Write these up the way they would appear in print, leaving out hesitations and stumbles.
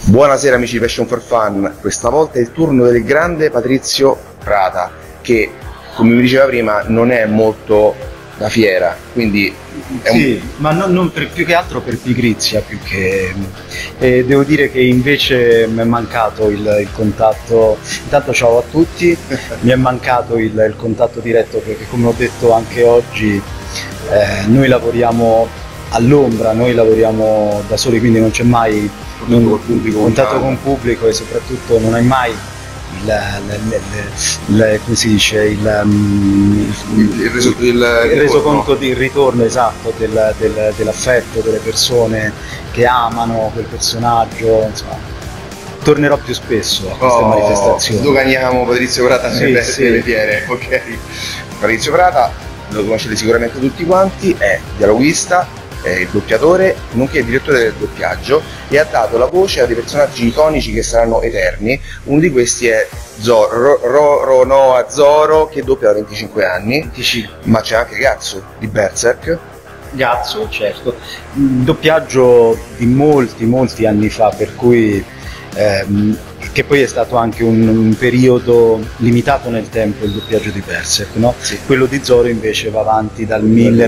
Buonasera amici di Passion for Fun, questa volta è il turno del grande Patrizio Prata che, come vi diceva prima, non è molto da fiera, quindi è sì, ma non più che altro per pigrizia, più che devo dire che invece mi è mancato il contatto. Intanto ciao a tutti, mi è mancato il contatto diretto perché, come ho detto anche oggi, noi lavoriamo all'ombra, noi lavoriamo da soli, quindi non c'è mai contatto con il pubblico e soprattutto non hai mai come si dice, il resoconto di ritorno esatto dell'affetto delle persone che amano quel personaggio. Insomma, tornerò più spesso a queste manifestazioni. Sdoganiamo Patrizio Prata nelle fiere, ok? Patrizio Prata lo conoscete sicuramente tutti quanti, è dialogista, è il doppiatore, nonché il direttore del doppiaggio, e ha dato la voce a dei personaggi iconici che saranno eterni. Uno di questi è Zoro, che doppia da 25 anni, ma c'è anche Gatsu di Berserk. Gatsu, certo, doppiaggio di molti anni fa, per cui che poi è stato anche un periodo limitato nel tempo il doppiaggio di Berserk, no? Sì. Quello di Zoro invece va avanti dal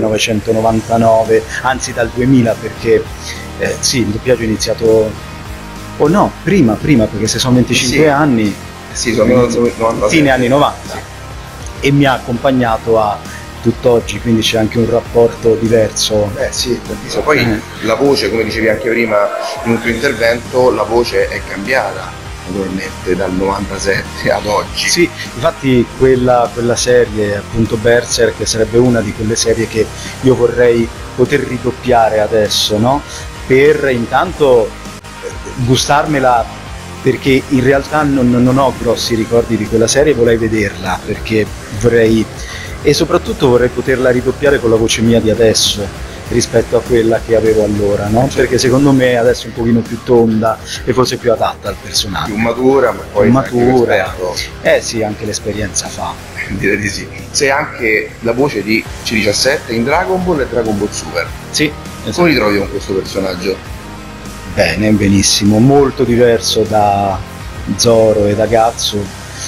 1999, anzi dal 2000, perché sì, il doppiaggio è iniziato, o no, prima, perché se sono 25 anni, sì, sono 90, fine anni 90, sì. E mi ha accompagnato a tutt'oggi, quindi c'è anche un rapporto diverso. Sì, tantissimo. Poi la voce, come dicevi anche prima in un tuo intervento, la voce è cambiata naturalmente dal 97 ad oggi. Sì, infatti quella serie, appunto Berserk, sarebbe una di quelle serie che io vorrei poter ridoppiare adesso, no? Per intanto gustarmela, perché in realtà non ho grossi ricordi di quella serie, vorrei vederla, perché vorrei, e soprattutto vorrei poterla ridoppiare con la voce mia di adesso rispetto a quella che avevo allora, no? Perché secondo me adesso è un pochino più tonda e forse più adatta al personaggio. Più matura, ma poi matura. Sì, anche l'esperienza fa. Direi di sì. Sei anche la voce di C17 in Dragon Ball e Dragon Ball Super. Sì, esatto. Come ti trovi con questo personaggio? Bene, benissimo, molto diverso da Zoro e da Gatsu,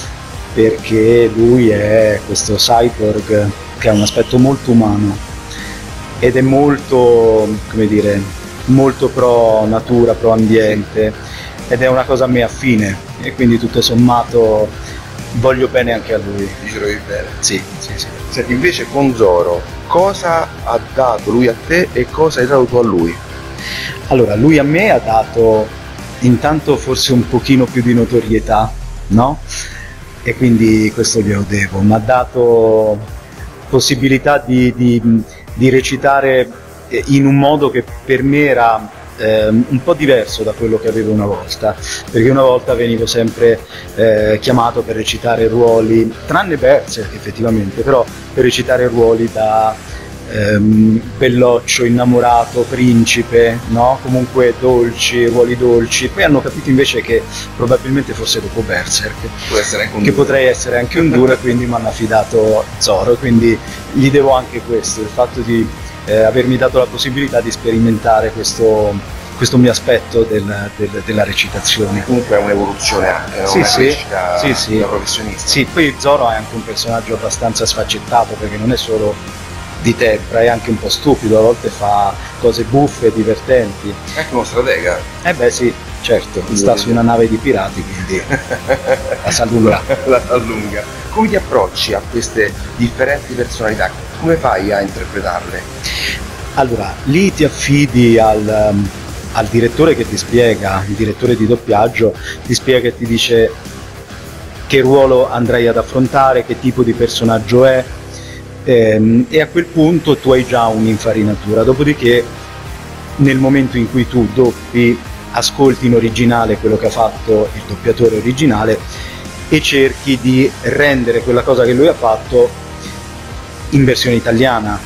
perché lui è questo cyborg che ha un aspetto molto umano ed è molto, come dire, molto pro natura, pro ambiente, ed è una cosa a me affine, e quindi tutto sommato voglio bene anche a lui. Ti trovi bene? Sì. Senti, invece con Zoro, cosa ha dato lui a te e cosa hai dato tu a lui? Allora, lui a me ha dato intanto forse un pochino più di notorietà, no? E quindi questo glielo devo, mi ha dato possibilità di recitare in un modo che per me era un po' diverso da quello che avevo una volta, perché una volta venivo sempre chiamato per recitare ruoli, tranne Berserk effettivamente, però per recitare ruoli da belloccio, innamorato, principe, no? Comunque dolci, ruoli dolci. Poi hanno capito invece che probabilmente forse dopo Berserk potrei essere anche un duro, e quindi mi hanno affidato Zoro, quindi gli devo anche questo, il fatto di avermi dato la possibilità di sperimentare questo mio aspetto della recitazione. Comunque è un'evoluzione anche, no? Crescita da professionista. Sì, poi Zoro è anche un personaggio abbastanza sfaccettato, perché non è solo di tempra, è anche un po' stupido, a volte fa cose buffe e divertenti. È anche uno stratega. Beh sì, certo, sta su una nave di pirati, quindi la sa lunga. La sa lunga. Come ti approcci a queste differenti personalità? Come fai a interpretarle? Allora, lì ti affidi al direttore che ti spiega, il direttore di doppiaggio ti spiega e ti dice che ruolo andrai ad affrontare, che tipo di personaggio è, e a quel punto tu hai già un'infarinatura. Dopodiché, nel momento in cui tu doppi, ascolti in originale quello che ha fatto il doppiatore originale e cerchi di rendere quella cosa che lui ha fatto in versione italiana,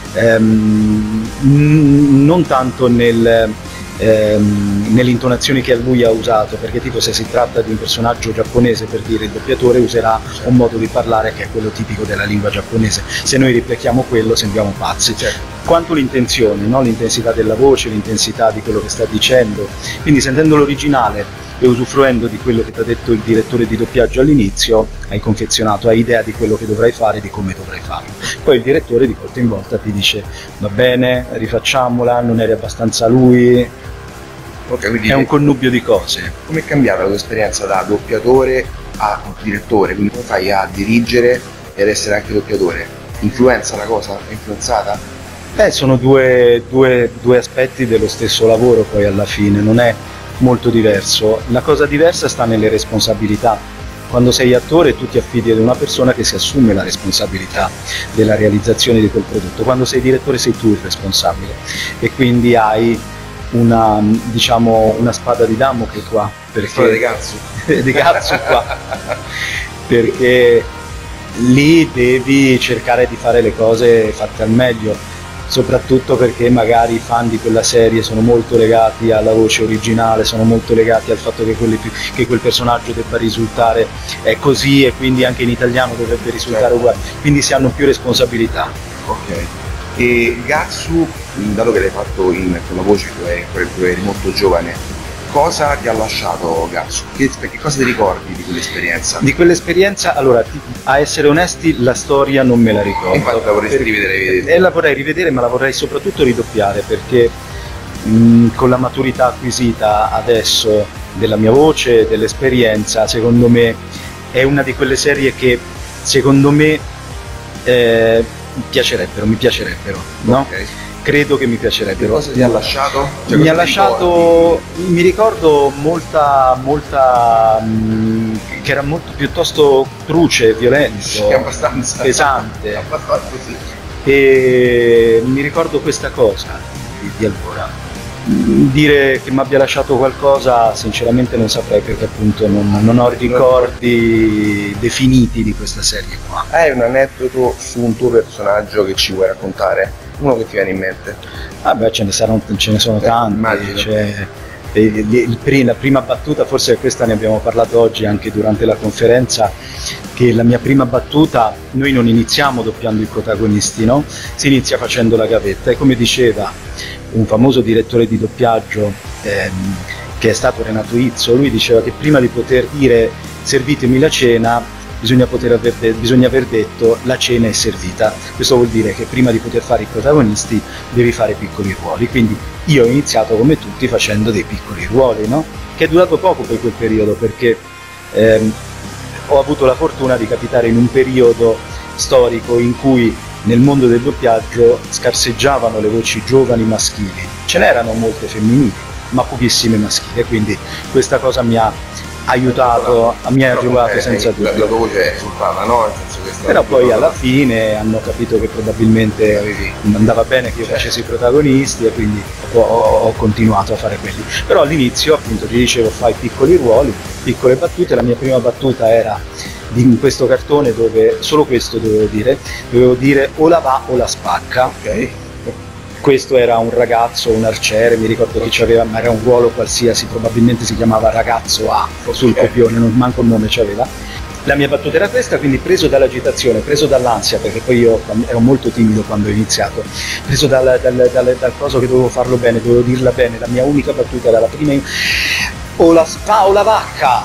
non tanto nelle intonazioni che lui ha usato, perché tipo se si tratta di un personaggio giapponese, per dire, il doppiatore userà un modo di parlare che è quello tipico della lingua giapponese. Se noi riplichiamo quello sembriamo pazzi. quanto l'intenzione, no? L'intensità della voce, l'intensità di quello che sta dicendo. Quindi sentendo l'originale e usufruendo di quello che ti ha detto il direttore di doppiaggio all'inizio, hai confezionato, hai idea di quello che dovrai fare, di come dovrai farlo. Poi il direttore di volta in volta ti dice va bene, rifacciamola, non eri abbastanza lui. Okay, quindi è un connubio di cose. Come è cambiata la tua esperienza da doppiatore a direttore? Quindi come fai a dirigere e ad essere anche doppiatore? Influenza la cosa? È influenzata? Sono due aspetti dello stesso lavoro poi alla fine, non è molto diverso. La cosa diversa sta nelle responsabilità. Quando sei attore tu ti affidi ad una persona che si assume la responsabilità della realizzazione di quel prodotto. Quando sei direttore sei tu il responsabile e quindi hai una, diciamo, una spada di Damocle qua. Spada di cazzo. Di cazzo qua. Perché lì devi cercare di fare le cose fatte al meglio. Soprattutto perché magari i fan di quella serie sono molto legati alla voce originale, sono molto legati al fatto che quel personaggio debba risultare così e quindi anche in italiano dovrebbe risultare uguale, quindi si hanno più responsabilità. Ok. E Gatsu, dato che l'hai fatto con la voce, tu eri molto giovane, cosa ti ha lasciato Gatsu? Che cosa ti ricordi di quell'esperienza? Di quell'esperienza, allora, a essere onesti, la storia non me la ricordo. Infatti la vorresti rivedere? E la vorrei rivedere, ma la vorrei soprattutto ridoppiare, perché con la maturità acquisita adesso della mia voce, dell'esperienza, secondo me è una di quelle serie che secondo me mi piacerebbero, no? Okay. Credo che mi piacerebbero. Cosa ti ha lasciato? Cioè, mi ha lasciato, mi ricordo molta che era molto piuttosto truce, violento, abbastanza pesante. Abbastanza sì. E mi ricordo questa cosa di allora. Dire che mi abbia lasciato qualcosa sinceramente non saprei, perché appunto non ho ricordi definiti di questa serie qua. Hai un aneddoto su un tuo personaggio che ci vuoi raccontare? Uno che ti viene in mente? Beh, ce ne sono tanti. Cioè, la prima battuta, forse questa ne abbiamo parlato oggi anche durante la conferenza, che la mia prima battuta, noi non iniziamo doppiando i protagonisti, no? Si inizia facendo la gavetta e, come diceva un famoso direttore di doppiaggio che è stato Renato Izzo, lui diceva che prima di poter dire servitemi la cena bisogna aver detto la cena è servita. Questo vuol dire che prima di poter fare i protagonisti devi fare piccoli ruoli, quindi io ho iniziato come tutti facendo dei piccoli ruoli, no? Che è durato poco per quel periodo, perché ho avuto la fortuna di capitare in un periodo storico in cui nel mondo del doppiaggio scarseggiavano le voci giovani maschili, ce n'erano molte femminili ma pochissime maschili, quindi questa cosa mi ha aiutato, mi ha aiutato senza dubbio. La tua voce è esultata, no? Nel senso che però poi alla fine hanno capito che probabilmente andava bene che io facessi i protagonisti e quindi ho continuato a fare quelli. Però all'inizio appunto ti dicevo fai piccoli ruoli, piccole battute. La mia prima battuta era in questo cartone dove solo questo dovevo dire o la va o la spacca. Ok. Questo era un ragazzo, un arciere, mi ricordo chi c'aveva, ma era un ruolo qualsiasi, probabilmente si chiamava Ragazzo A sul copione, non manco il nome c'aveva. La mia battuta era questa, quindi preso dall'agitazione, preso dall'ansia, perché poi io ero molto timido quando ho iniziato, preso dal coso che dovevo farlo bene, dovevo dirla bene, la mia unica battuta era la prima, o la vacca!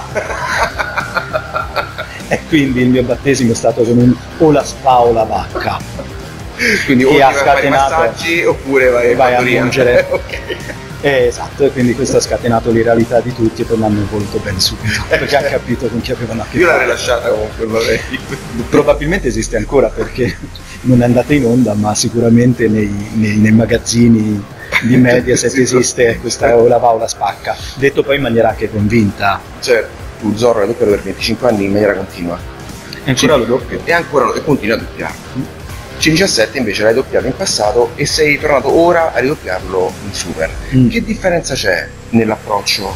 E quindi il mio battesimo è stato con un o la spa o la vacca. Quindi o vai a fare i massaggi oppure vai a mungere. Okay. Esatto, e quindi questo ha scatenato l'irrealità di tutti e poi mi hanno voluto bene subito, perché hanno capito con chi avevano a che fare. Io l'avrei lasciata comunque, probabilmente esiste ancora perché non è andata in onda, ma sicuramente nei magazzini di Mediaset esiste questa o la va o la spacca, detto poi in maniera anche convinta. Certo, tu Zorro l'hai doppiato per 25 anni in maniera continua. E ancora lo doppio. E continua a doppiarlo. C17 invece l'hai doppiato in passato e sei tornato ora a ridoppiarlo in Super. Che differenza c'è nell'approccio?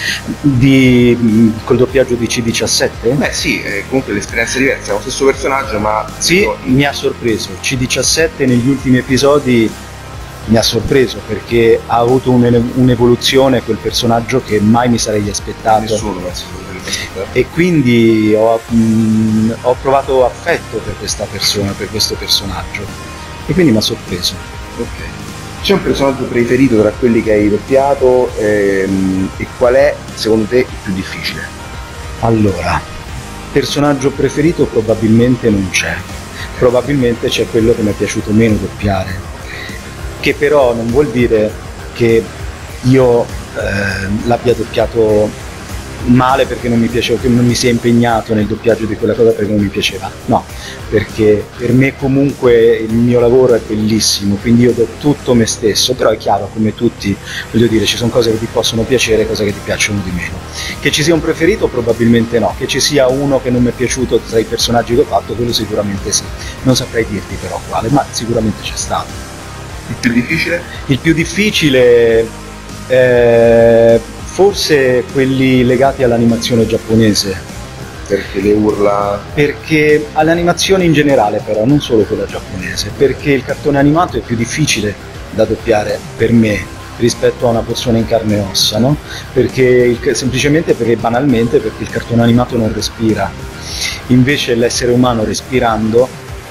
Col doppiaggio di C17? Beh sì, comunque l'esperienza è diversa, è lo stesso personaggio ma... Sì, mi ha sorpreso. C17 negli ultimi episodi mi ha sorpreso perché ha avuto un'evoluzione quel personaggio che mai mi sarei aspettato. Nessuno penso. E quindi ho provato affetto per questa persona, per questo personaggio, e quindi mi ha sorpreso. Ok. C'è un personaggio preferito tra quelli che hai doppiato e qual è secondo te il più difficile? Allora, personaggio preferito probabilmente non c'è, probabilmente c'è quello che mi è piaciuto meno doppiare, che però non vuol dire che io l'abbia doppiato male perché non mi piaceva, che non mi sia impegnato nel doppiaggio di quella cosa perché non mi piaceva, no, perché per me comunque il mio lavoro è bellissimo, quindi io do tutto me stesso, però è chiaro, come tutti, voglio dire, ci sono cose che ti possono piacere, cose che ti piacciono di meno. Che ci sia un preferito probabilmente no, che ci sia uno che non mi è piaciuto tra i personaggi che ho fatto, quello sicuramente sì, non saprei dirti però quale, ma sicuramente c'è stato. Il più difficile? Il più difficile forse quelli legati all'animazione giapponese. Perché le urla... Perché all'animazione in generale però, non solo quella giapponese, perché il cartone animato è più difficile da doppiare per me rispetto a una persona in carne e ossa, no? Semplicemente perché banalmente perché il cartone animato non respira. Invece l'essere umano respirando,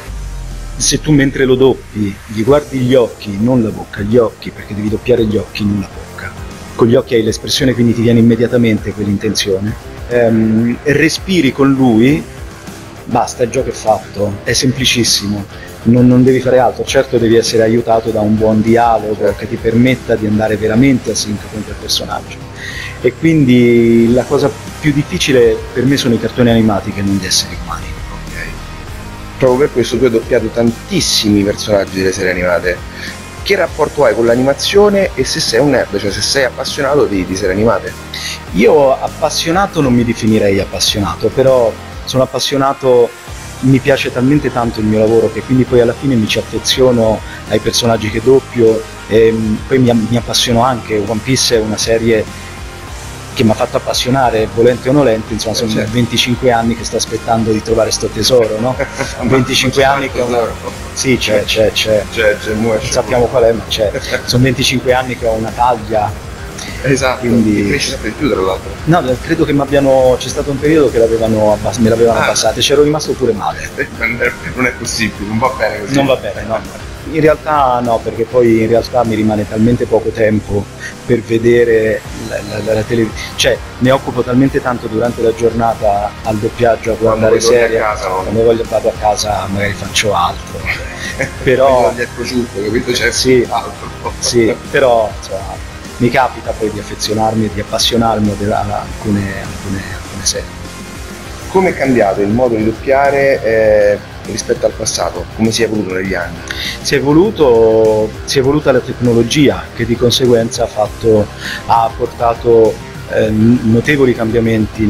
se tu mentre lo doppi gli guardi gli occhi, non la bocca, gli occhi, perché devi doppiare gli occhi, non la bocca. Con gli occhi hai l'espressione, quindi ti viene immediatamente quell'intenzione. Respiri con lui, basta, il gioco è fatto, è semplicissimo, non devi fare altro. Certo devi essere aiutato da un buon dialogo che ti permetta di andare veramente a sync con quel personaggio. E quindi la cosa più difficile per me sono i cartoni animati che non gli esseri umani. Proprio per questo tu hai doppiato tantissimi personaggi delle serie animate. Che rapporto hai con l'animazione e se sei un nerd, cioè se sei appassionato di serie animate? Io appassionato non mi definirei appassionato, però sono appassionato, mi piace talmente tanto il mio lavoro che quindi poi alla fine mi ci affeziono ai personaggi che doppio e poi mi appassiono anche. One Piece è una serie che mi ha fatto appassionare, volente o nolente, insomma sono 25 anni che sto aspettando di trovare sto tesoro, no? 25 anni che ho una... Sì, c'è, non sappiamo qual è, ma c'è. Sono 25 anni che ho una taglia. Esatto, quindi... e cresce sempre di più tra l'altro. No, credo che c'è stato un periodo che me l'avevano abbassata, c'ero rimasto pure male. Non è possibile, non va bene così. Non va bene, no. In realtà no, perché poi in realtà mi rimane talmente poco tempo per vedere la televisione, cioè ne occupo talmente tanto durante la giornata al doppiaggio a guardare serie, quando vado a casa magari faccio altro. Però il prosciutto, capito? C'è sì, altro. Sì, però insomma, mi capita poi di affezionarmi e di appassionarmi ad alcune serie. Come è cambiato il modo di doppiare rispetto al passato? Come si è evoluto negli anni? Si è evoluta la tecnologia, che di conseguenza ha portato notevoli cambiamenti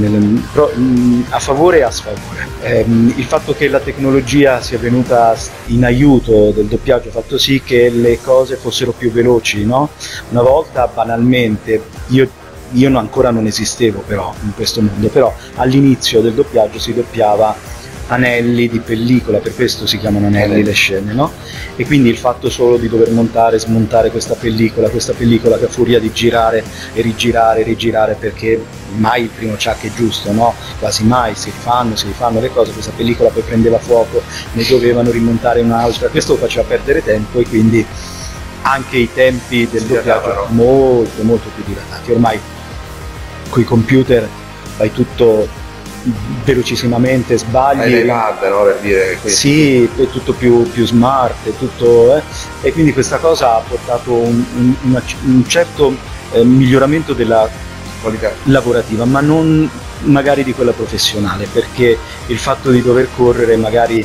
a favore e a sfavore. Il fatto che la tecnologia sia venuta in aiuto del doppiaggio ha fatto sì che le cose fossero più veloci, no? Una volta banalmente io ancora non esistevo però in questo mondo, però all'inizio del doppiaggio si doppiava anelli di pellicola, per questo si chiamano anelli le scene, no? E quindi il fatto solo di dover montare e smontare questa pellicola che a furia di girare e rigirare, perché mai il primo chuck è giusto, no? Quasi mai si rifanno le cose, questa pellicola poi prendeva fuoco, ne dovevano rimontare un'altra, questo faceva perdere tempo e quindi anche i tempi del doppiaggio molto molto più dilatati. Ormai coi computer fai tutto velocissimamente, sbagli, l'iPad, no, per dire questo. Sì, è tutto più smart, è tutto, e quindi questa cosa ha portato un certo miglioramento della qualità lavorativa, ma non magari di quella professionale, perché il fatto di dover correre magari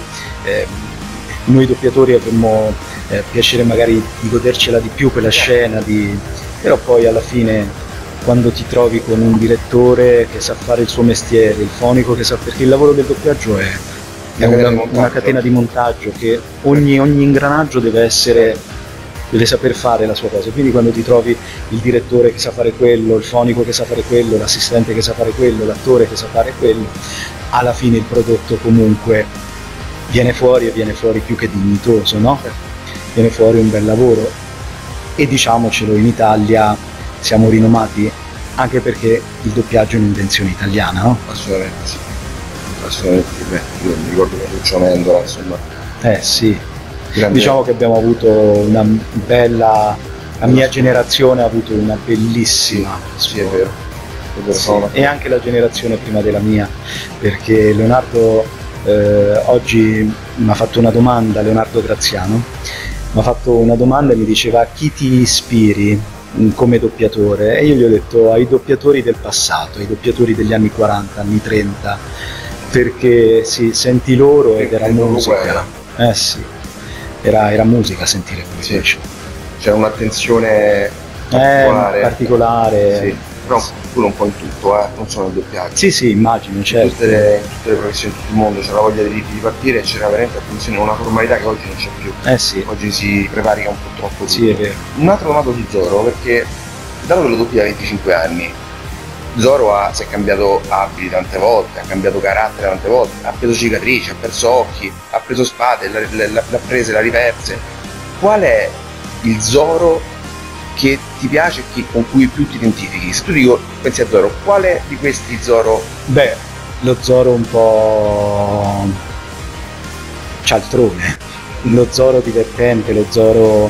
noi doppiatori avremmo piacere magari di godercela di più quella scena, però poi alla fine quando ti trovi con un direttore che sa fare il suo mestiere, il fonico che sa, perché il lavoro del doppiaggio è una catena di montaggio che ogni ingranaggio deve saper fare la sua cosa, quindi quando ti trovi il direttore che sa fare quello, il fonico che sa fare quello, l'assistente che sa fare quello, l'attore che sa fare quello, alla fine il prodotto comunque viene fuori più che dignitoso, no? Viene fuori un bel lavoro e diciamocelo, in Italia siamo rinomati anche perché il doppiaggio è un'invenzione italiana, no? Assolutamente sì, assolutamente sì. Io mi ricordo che Lucio Amendola, insomma. Sì. Diciamo che abbiamo avuto una bella, la mia generazione ha avuto una bellissima Sì, è vero. sì, e anche la generazione prima della mia, perché Leonardo oggi mi ha fatto una domanda, Leonardo Graziano mi ha fatto una domanda e mi diceva: a chi ti ispiri come doppiatore? E io gli ho detto ai doppiatori del passato, ai doppiatori degli anni 40, anni 30, perché sì, senti loro ed era musica. Sì, era musica sentire quello. Sì. C'era un'attenzione particolare. Sì. Però pure un po' in tutto, non solo nel doppiaggio. Sì, immagino, certo. Tutte le professioni di tutto il mondo c'era voglia di partire e c'era veramente attenzione, una formalità che oggi non c'è più. Sì. Oggi si prevarica un po' troppo tutto. Sì, è vero. Un'altra domanda su Zoro, perché dato che lo doppia da 25 anni, Zoro si è cambiato abiti tante volte, ha cambiato carattere tante volte, ha preso cicatrici, ha perso occhi, ha preso spade, l'ha prese, l'ha riverse. Qual è il Zoro che ti piace e con cui più ti identifichi? Se tu pensi a Zoro, quale di questi Zoro? Beh, lo Zoro un po' cialtrone, lo Zoro divertente, lo Zoro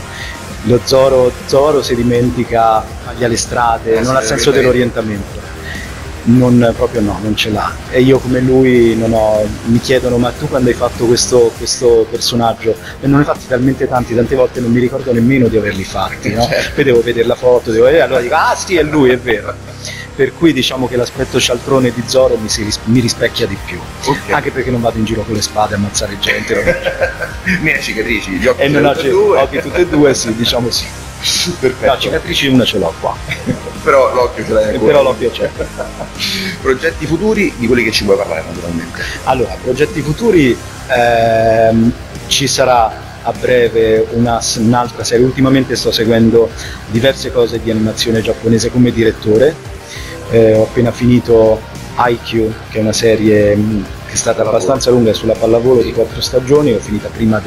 si dimentica alle strade, non ha senso dell'orientamento. Proprio no, non ce l'ha. E io come lui mi chiedono: ma tu quando hai fatto questo personaggio? E non ne ho fatti talmente tanti, tante volte non mi ricordo nemmeno di averli fatti, no? Poi devo vedere la foto, allora dico: ah sì, è lui, è vero. Per cui diciamo che l'aspetto cialtrone di Zoro mi rispecchia di più. Okay. Anche perché non vado in giro con le spade a ammazzare gente. Né cicatrici, gli occhi e non ho occhi tutti e due, sì, diciamo sì. Perfetto. No, cicatrici una ce l'ho qua. Però l'occhio ce l'hai ancora. Però l'occhio c'è. Progetti futuri di quelli che ci vuoi parlare naturalmente. Allora, progetti futuri, ci sarà a breve un'altra serie. Ultimamente sto seguendo diverse cose di animazione giapponese come direttore. Ho appena finito Haikyuu, che è una serie che è stata abbastanza lunga, sulla pallavolo, di 4 stagioni. Ho finita prima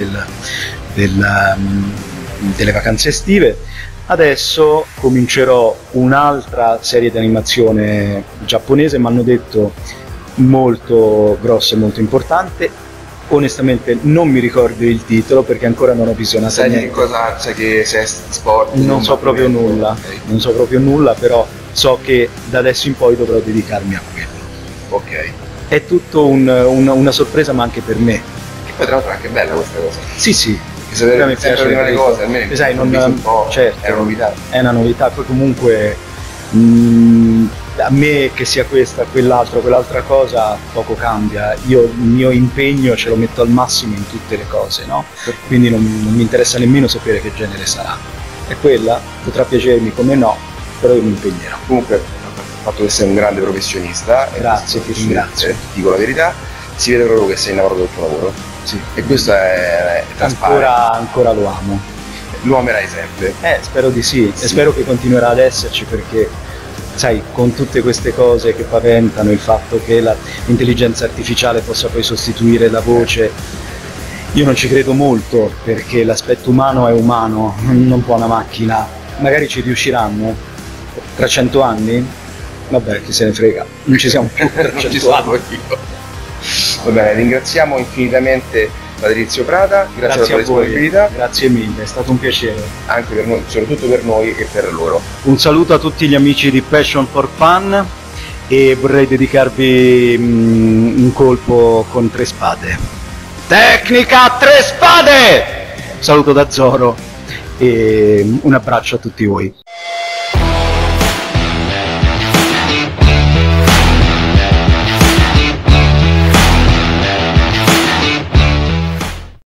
delle vacanze estive. Adesso comincerò un'altra serie di animazione giapponese, mi hanno detto molto grossa e molto importante. Onestamente non mi ricordo il titolo perché ancora non ho visionato niente. Che cosa, sai che se è sport? Non so proprio nulla, okay. Non so proprio nulla, però so che da adesso in poi dovrò dedicarmi a quello. Ok. È tutto una sorpresa, ma anche per me. E poi tra l'altro è anche bella questa cosa. Sì. Sapere le cose, almeno sai, certo, è una novità. È una novità, poi comunque a me che sia questa, quell'altra cosa poco cambia. Io il mio impegno ce lo metto al massimo in tutte le cose, no? Quindi non mi interessa nemmeno sapere che genere sarà. È quella, potrà piacermi come no, però io mi impegnerò. Comunque, il fatto che sei un grande professionista, grazie, ti ringrazio. Ti dico la verità, si vede proprio che sei innamorato del tuo lavoro. Sì. E questo è trasparente. Ancora lo amo. Lo amerai sempre. Spero di sì. E spero che continuerà ad esserci, perché sai, con tutte queste cose che paventano il fatto che l'intelligenza artificiale possa poi sostituire la voce, io non ci credo molto, perché l'aspetto umano è umano, non può una macchina. Magari ci riusciranno tra 100 anni? Vabbè, chi se ne frega, non ci siamo più tra 100 anni. Va bene, ringraziamo infinitamente Patrizio Prata, grazie per la tua disponibilità. Grazie mille, è stato un piacere. Anche per noi, soprattutto per noi e per loro. Un saluto a tutti gli amici di Passion for Fun e vorrei dedicarvi un colpo con 3 spade. Tecnica 3 spade! Un saluto da Zoro e un abbraccio a tutti voi.